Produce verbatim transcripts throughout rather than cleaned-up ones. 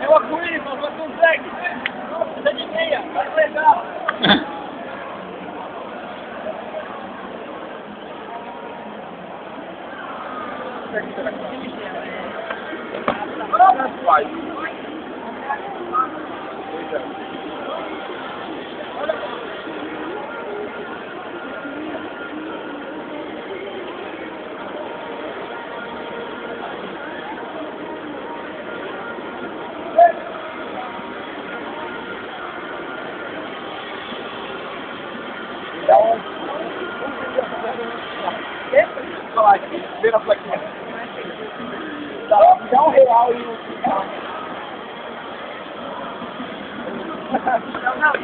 Eu acuí, mas você consegue. Você de meia, vai legal. Vai. Então, sempre falar aqui, ver a plaquinha. Dá um real e um real. Não, não.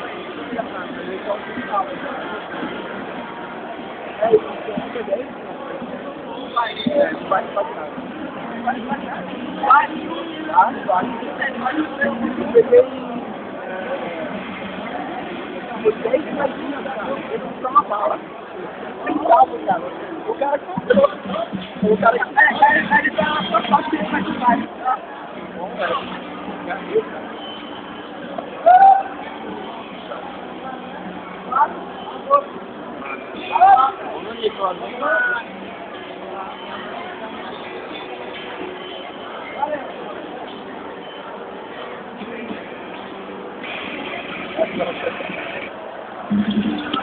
É isso, vai, vai, vai, vai, vai, vai, vocês imaginam, eu vou comprar uma bala. O cara comprou. O cara é, ele tá na sua parte, ele vai comprar. Bom, velho. Thank you.